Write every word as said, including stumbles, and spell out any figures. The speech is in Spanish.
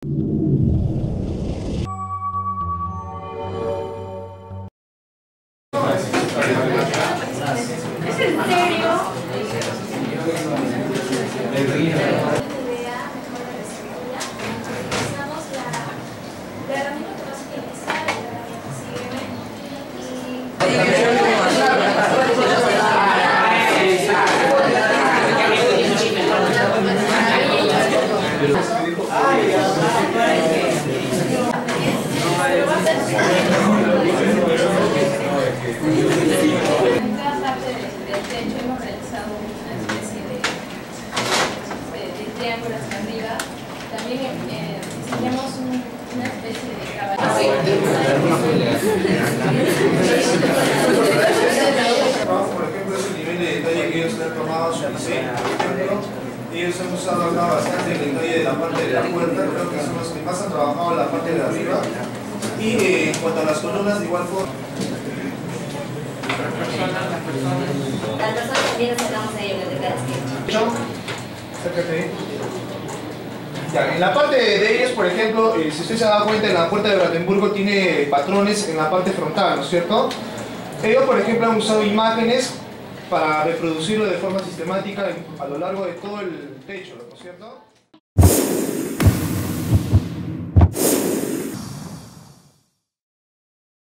¿Es en serio? En cada parte del techo hemos realizado una especie de, de, de triángulo hacia arriba. También eh, diseñamos un, una especie de caballo. Por ejemplo, es el nivel de detalle que ellos han tomado su diseño. Por ejemplo, ellos han usado acá bastante el detalle de la parte de la puerta, creo que son los que más han trabajado en la parte de arriba. Y eh, en cuanto a las columnas, de igual forma. Las personas también nos sentamos ahí en la biblioteca. Acércate ahí. Ya, en la parte de ellos, por ejemplo, eh, si usted se ha dado cuenta, en la puerta de Brandenburgo tiene patrones en la parte frontal, ¿no es cierto? Ellos, por ejemplo, han usado imágenes para reproducirlo de forma sistemática a lo largo de todo el techo, ¿no es cierto?